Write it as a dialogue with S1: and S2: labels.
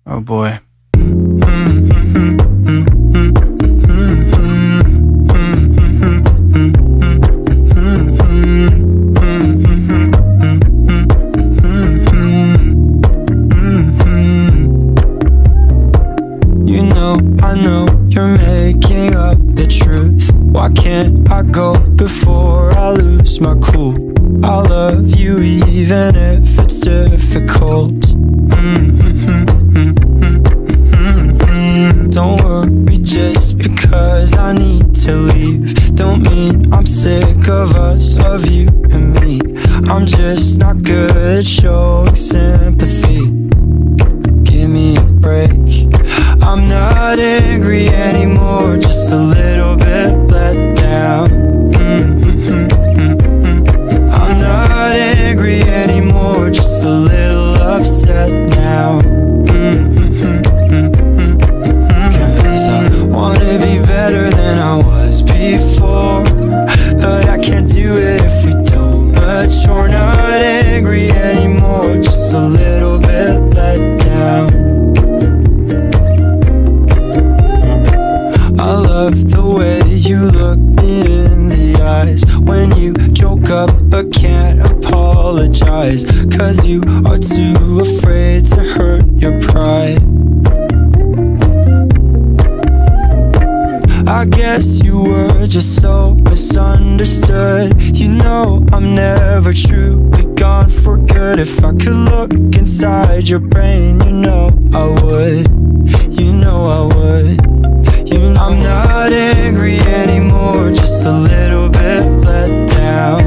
S1: Oh boy.
S2: You know, I know you're making up the truth. Why can't I go before I lose my cool? I love you even if it's difficult. Don't worry just because I need to leave. Don't mean I'm sick of us, of you and me. I'm just not good at showing sympathy. Give me a break. I'm not angry anymore, just a little bit let down. I'm not angry anymore, just a little upset now. Cause I wanna be better than I was before, but I can't do it if we don't mature. Not angry anymore, just a little bit let down. I love the way you look me in the eyes when you joke up but can't apologize, cause you are too afraid to hurt your pride. I guess you were just so misunderstood. You know I'm never truly gone for good. If I could look inside your brain, you know I would. You know I would. You know I'm not angry anymore, just a little bit let down.